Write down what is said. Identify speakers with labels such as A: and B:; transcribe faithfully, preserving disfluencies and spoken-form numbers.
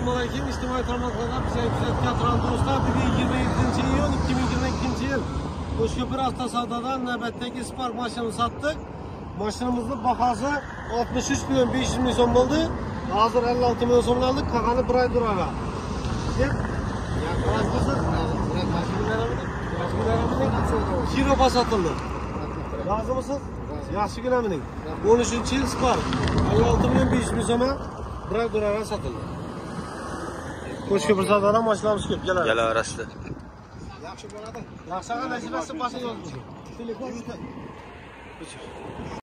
A: Assalomualaikum. İçtimai tarmoqlarda bize kuzatgan turan do'stlar, bugun yigirma yettinchi iyun ikki ming yigirma ikkinchi yil Qo'shko'pir avtosadodan navbatdagi Spark mashinani satdik. Mashinamizning bahosi oltmish uch million besh yuz ming so'm bo'ldi. Hozir ellik olti million so'mlandik. Qolgani bir oy turadi. Deb, yaqinlashtirsak, Kiroba sotildi. Rozimisiz? Yaxshigina mening. o'n uchinchi yil Spark ellik olti million besh yuz ming so'mga bir oy turadi sotildi. Qo'shko'pir savdodan mashinamiz ko'p keladi.
B: Kelaverasizlar.
A: Yaxshi bo'ladi. Yaxshi nasibasi boshqa yo'l bo'lsin.